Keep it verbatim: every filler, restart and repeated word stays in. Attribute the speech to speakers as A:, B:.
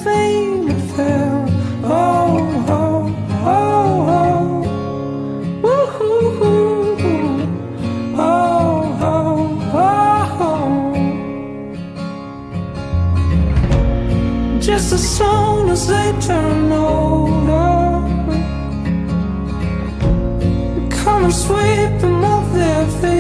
A: fame and fail. Oh, oh, oh, oh. Woo-hoo-hoo. Oh, oh, oh. Just as soon as they turn over, come and sweep them off their feet.